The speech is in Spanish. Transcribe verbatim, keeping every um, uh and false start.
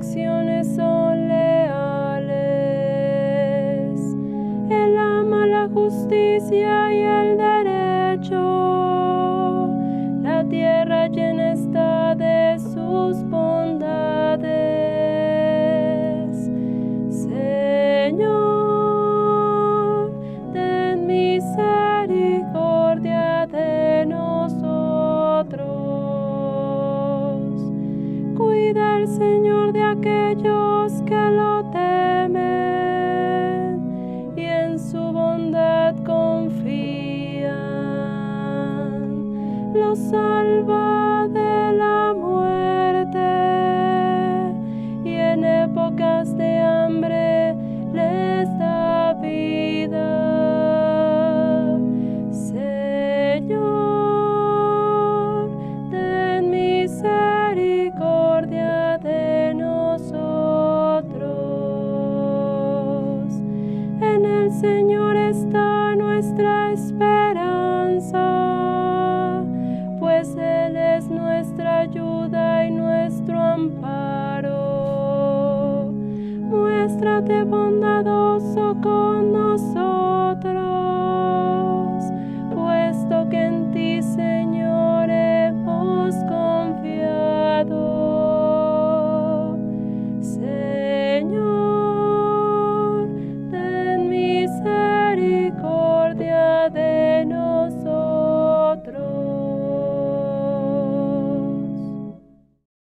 acciones son leales. Él ama la justicia y el derecho. La tierra llena está de sus bondades. Señor, ten misericordia de nosotros. Cuida el Señor de aquellos que lo temen y en su bondad confían. Los salva de la muerte y en épocas de hambre les da vida. Señor, ten misericordia de nosotros. En el Señor está nuestra esperanza, pues Él es nuestra ayuda y nuestro amparo. Muéstrate bondadoso con nosotros